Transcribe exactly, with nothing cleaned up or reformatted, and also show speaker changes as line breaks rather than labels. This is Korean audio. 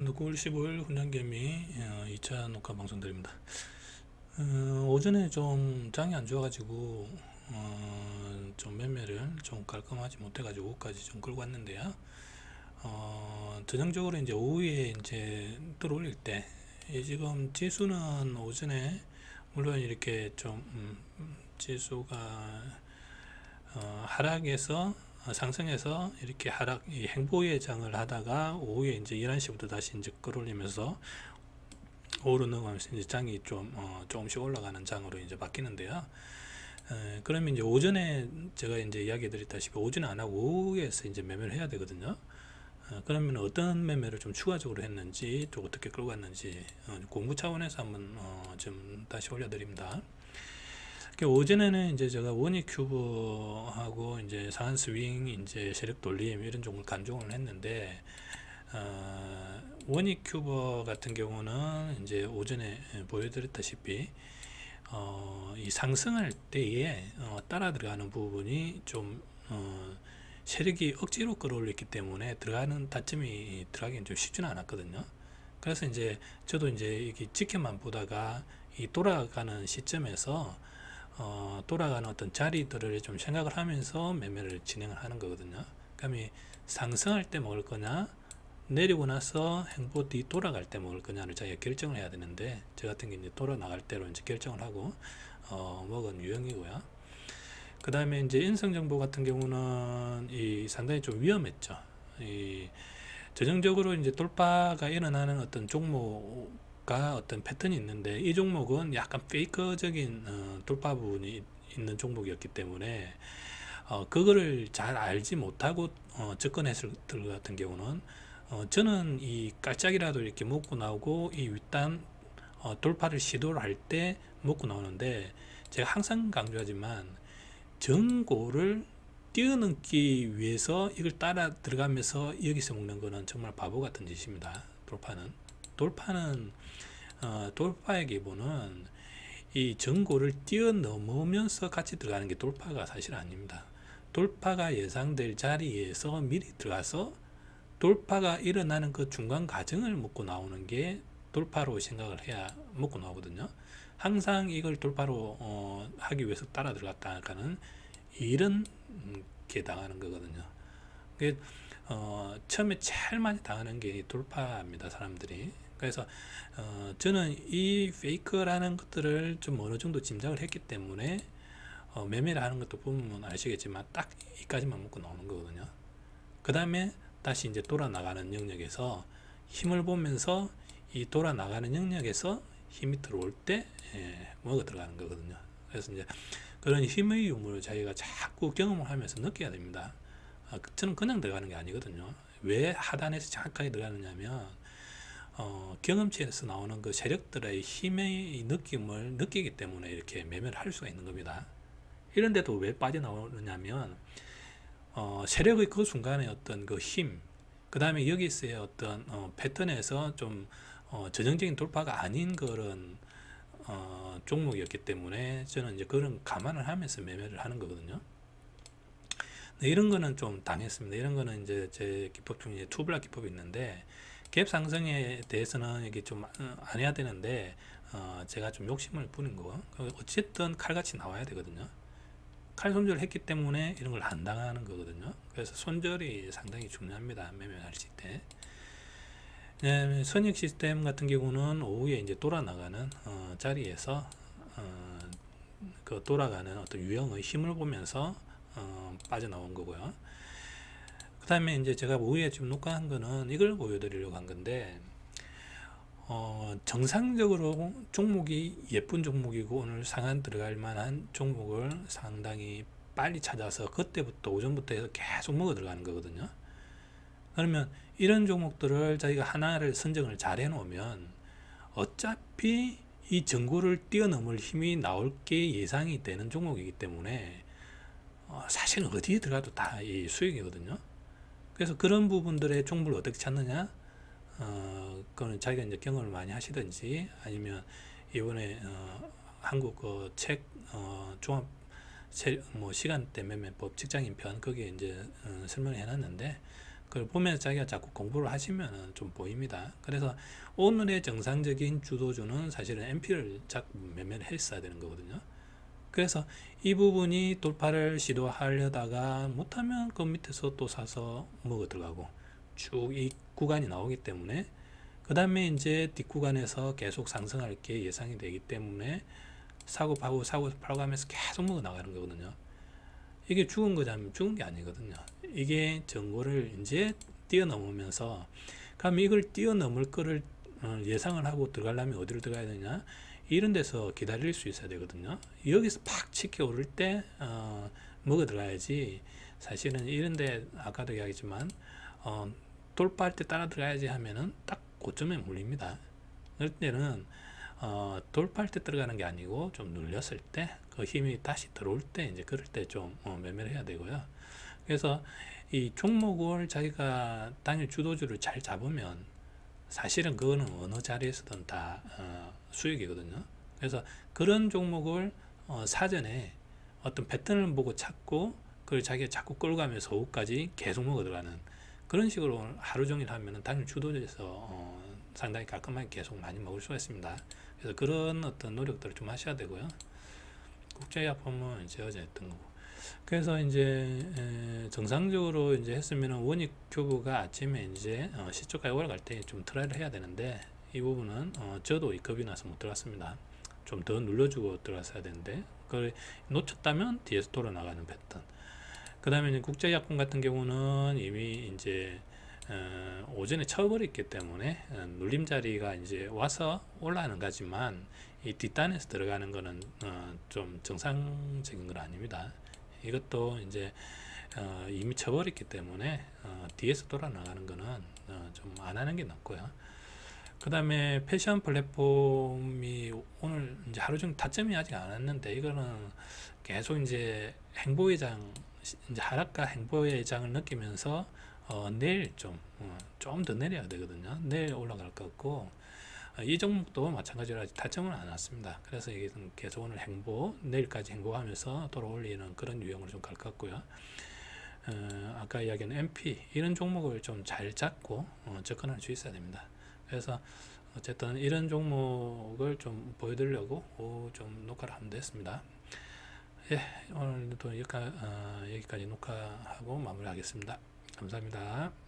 구월 십오일 훈련개미 이 차 녹화 방송드립니다. 어, 오전에 좀 장이 안 좋아가지고 어, 좀 매매를 좀 깔끔하지 못해가지고 오후까지 좀 끌고 왔는데요. 어, 전형적으로 이제 오후에 이제 들어올릴 때 이 지금 지수는 오전에 물론 이렇게 좀 음, 지수가 어, 하락에서 어, 상승해서 이렇게 하락 이 행보예장을 하다가 오후에 이제 열한 시부터 다시 이제 끌어올리면서 오후로 넘어가면서 이제 장이 좀 어, 조금씩 올라가는 장으로 이제 바뀌는데요. 에, 그러면 이제 오전에 제가 이제 이야기 드렸다시피 오전에 안 하고 오후에서 이제 매매를 해야 되거든요. 어, 그러면 어떤 매매를 좀 추가적으로 했는지 또 어떻게 끌고 갔는지 어, 공부 차원에서 한번 어, 좀 다시 올려드립니다. 오전에는 이제 제가 원익 큐브하고 이제 상한 스윙, 이제 세력 돌림 이런 종을 간종을 했는데, 어, 원익 큐브 같은 경우는 이제 오전에 보여드렸다시피, 어, 이 상승할 때에 어, 따라 들어가는 부분이 좀 어, 세력이 억지로 끌어올렸기 때문에 들어가는 다점이 들어가기는 좀 쉽지는 않았거든요. 그래서 이제 저도 이제 이게 지켜만 보다가 이 돌아가는 시점에서 어, 돌아가는 어떤 자리들을 좀 생각을 하면서 매매를 진행을 하는 거거든요. 그러면 상승할 때 먹을 거냐, 내리고 나서 행보 뒤 돌아갈 때 먹을 거냐를 자기가 결정을 해야 되는데, 저 같은 게 이제 돌아 나갈 때로 이제 결정을 하고 어, 먹은 유형이고요. 그 다음에 이제 인성정보 같은 경우는 이 상당히 좀 위험했죠. 이 전형적으로 이제 돌파가 일어나는 어떤 종목 가 어떤 패턴이 있는데, 이 종목은 약간 페이커적인 어, 돌파 부분이 있는 종목이었기 때문에 어, 그거를 잘 알지 못하고 어, 접근했을 것 같은 경우는 어, 저는 이 깔짝이라도 이렇게 먹고 나오고 이 윗단 어, 돌파를 시도를 할 때 먹고 나오는데, 제가 항상 강조하지만 전고를 뛰어넘기 위해서 이걸 따라 들어가면서 여기서 먹는 거는 정말 바보 같은 짓입니다. 돌파는 돌파는 어, 돌파의 기본은 이 전고를 뛰어넘으면서 같이 들어가는 게 돌파가 사실 아닙니다. 돌파가 예상될 자리에서 미리 들어가서 돌파가 일어나는 그 중간 과정을 먹고 나오는 게 돌파로 생각을 해야 먹고 나오거든요. 항상 이걸 돌파로 어, 하기 위해서 따라 들어갔다가는 이런 게 당하는 거거든요. 어, 처음에 제일 많이 당하는 게 돌파입니다, 사람들이. 그래서 어, 저는 이 페이크라는 것들을 좀 어느 정도 짐작을 했기 때문에 어, 매매를 하는 것도 보면 아시겠지만 딱 이까지만 먹고 나오는 거거든요. 그 다음에 다시 이제 돌아 나가는 영역에서 힘을 보면서 이 돌아 나가는 영역에서 힘이 들어올 때 예, 먹어 들어가는 거거든요. 그래서 이제 그런 힘의 유무를 자기가 자꾸 경험을 하면서 느껴야 됩니다. 아, 저는 그냥 들어가는 게 아니거든요. 왜 하단에서 정확하게 들어가느냐면 어, 경험치에서 나오는 그 세력들의 힘의 느낌을 느끼기 때문에 이렇게 매매를 할 수가 있는 겁니다. 이런데도 왜 빠져나오느냐면 어, 세력의 그 순간의 어떤 그 힘, 그 다음에 여기서의 어떤 어, 패턴에서 좀 어, 전형적인 돌파가 아닌 그런 어, 종목이었기 때문에 저는 이제 그런 감안을 하면서 매매를 하는 거거든요. 네, 이런 거는 좀 당했습니다. 이런 거는 이제 제 기법 중에 투블락 기법이 있는데, 갭 상승에 대해서는 이게 좀 안 해야 되는데 어, 제가 좀 욕심을 부린 거. 어쨌든 칼같이 나와야 되거든요. 칼 손절을 했기 때문에 이런 걸 안 당하는 거거든요. 그래서 손절이 상당히 중요합니다, 매매하실 때. 네, 선익 시스템 같은 경우는 오후에 이제 돌아 나가는 어, 자리에서 어, 그 돌아가는 어떤 유형의 힘을 보면서 어, 빠져나온 거고요. 그 다음에 이제 제가 오후에 지금 녹화한 거는 이걸 보여드리려고 한 건데, 어, 정상적으로 종목이 예쁜 종목이고 오늘 상한 들어갈 만한 종목을 상당히 빨리 찾아서 그때부터 오전부터 해서 계속 먹어 들어가는 거거든요. 그러면 이런 종목들을 자기가 하나를 선정을 잘 해놓으면 어차피 이 전고를 뛰어넘을 힘이 나올 게 예상이 되는 종목이기 때문에 어, 사실은 어디에 들어가도 다 이 수익이거든요. 그래서 그런 부분들의 종목을 어떻게 찾느냐, 어, 그거는 자기가 이제 경험을 많이 하시든지 아니면 이번에 어, 한국 그 책 어, 종합 세, 뭐 시간대 매매법 직장인 편 거기에 이제 어, 설명을 해놨는데 그걸 보면서 자기가 자꾸 공부를 하시면 좀 보입니다. 그래서 오늘의 정상적인 주도주는 사실은 엠피를 자꾸 매매를 했어야 되는 거거든요. 그래서 이 부분이 돌파를 시도하려다가 못하면 그 밑에서 또 사서 먹어 들어가고 쭉 이 구간이 나오기 때문에, 그 다음에 이제 뒷구간에서 계속 상승할 게 예상이 되기 때문에 사고 파고 사고 팔고 하면서 계속 먹어 나가는 거거든요. 이게 죽은 거냐면 죽은 게 아니거든요. 이게 전고를 이제 뛰어넘으면서, 그럼 이걸 뛰어넘을 거를 예상을 하고 들어가려면 어디로 들어가야 되냐, 이런 데서 기다릴 수 있어야 되거든요. 여기서 팍 치켜 오를 때 어, 먹어 들어가야지. 사실은 이런데 아까도 이야기했지만 어, 돌파할 때 따라 들어가야지 하면은 딱 고점에 몰립니다. 그럴 때는 어, 돌파할 때 들어가는 게 아니고 좀 눌렸을 때 그 힘이 다시 들어올 때 이제 그럴 때 좀 어, 매매를 해야 되고요. 그래서 이 종목을 자기가 당일 주도주를 잘 잡으면 사실은 그거는 어느 자리에서든 다 어, 수익이거든요. 그래서 그런 종목을 어, 사전에 어떤 패턴을 보고 찾고 그걸 자기가 자꾸 끌고 가면서 오후까지 계속 먹어 들어가는 그런 식으로 하루 종일 하면은 당일 주도주에서 어, 상당히 깔끔하게 계속 많이 먹을 수가 있습니다. 그래서 그런 어떤 노력들을 좀 하셔야 되고요. 국제약품은 이제 어제 했던 거고. 그래서 이제 에, 정상적으로 이제 했으면은 원익 큐브가 아침에 이제 어, 시초가에 올라갈 때 좀 트라이를 해야 되는데, 이 부분은 어, 저도 이 겁이 나서 못 들어갔습니다. 좀 더 눌러주고 들어갔어야 되는데 그걸 놓쳤다면 뒤에서 돌아 나가는 패턴. 그 다음에 국제약품 같은 경우는 이미 이제 어, 오전에 쳐버렸기 때문에 어, 눌림 자리가 이제 와서 올라가는 거지만 이 뒷단에서 들어가는 거는 어, 좀 정상적인 건 아닙니다. 이것도 이제 어, 이미 쳐버렸기 때문에 어, 뒤에서 돌아 나가는 거는 어, 좀 안 하는 게 낫고요. 그 다음에 패션 플랫폼이 오늘 이제 하루 종일 타점이 아직 안 왔는데, 이거는 계속 이제 행보회장, 이제 하락과 행보회장을 느끼면서 어, 내일 좀, 어, 좀 더 내려야 되거든요. 내일 올라갈 것 같고, 어, 이 종목도 마찬가지로 아직 타점은 안 왔습니다. 그래서 이게 계속 오늘 행보, 내일까지 행보하면서 돌아올리는 그런 유형으로 좀 갈 것 같고요. 어, 아까 이야기한 엠피, 이런 종목을 좀 잘 잡고 어, 접근할 수 있어야 됩니다. 그래서 어쨌든 이런 종목을 좀 보여드리려고 좀 녹화를 하면 됐습니다. 예, 오늘도 여기까지, 어, 여기까지 녹화하고 마무리하겠습니다. 감사합니다.